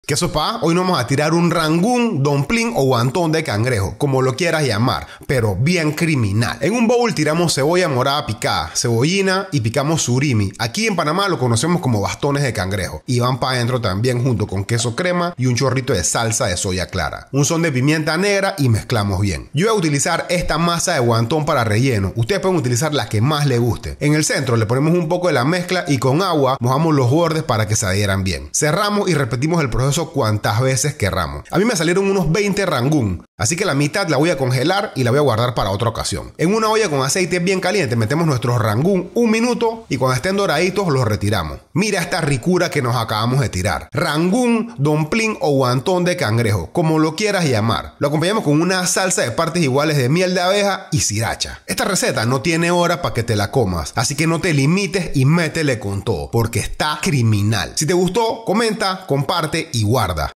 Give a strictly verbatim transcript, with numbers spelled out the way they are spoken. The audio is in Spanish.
¿Qué sopa? Hoy nos vamos a tirar un rangún, dumpling o guantón de cangrejo, como lo quieras llamar, pero bien criminal. En un bowl tiramos cebolla morada picada, cebollina y picamos surimi. Aquí en Panamá lo conocemos como bastones de cangrejo. Y van para adentro también junto con queso crema y un chorrito de salsa de soya clara. Un son de pimienta negra y mezclamos bien. Yo voy a utilizar esta masa de guantón para relleno. Ustedes pueden utilizar la que más les guste. En el centro le ponemos un poco de la mezcla y con agua mojamos los bordes para que se adhieran bien. Cerramos y repetimos el proceso cuantas veces querramos. A mí me salieron unos veinte rangún, así que la mitad la voy a congelar y la voy a guardar para otra ocasión. En una olla con aceite bien caliente metemos nuestros rangún un minuto y cuando estén doraditos los retiramos. Mira esta ricura que nos acabamos de tirar. Rangún, dumpling o guantón de cangrejo, como lo quieras llamar. Lo acompañamos con una salsa de partes iguales de miel de abeja y sriracha. Esta receta no tiene hora para que te la comas, así que no te limites y métele con todo, porque está criminal. Si te gustó, comenta, comparte y guarda.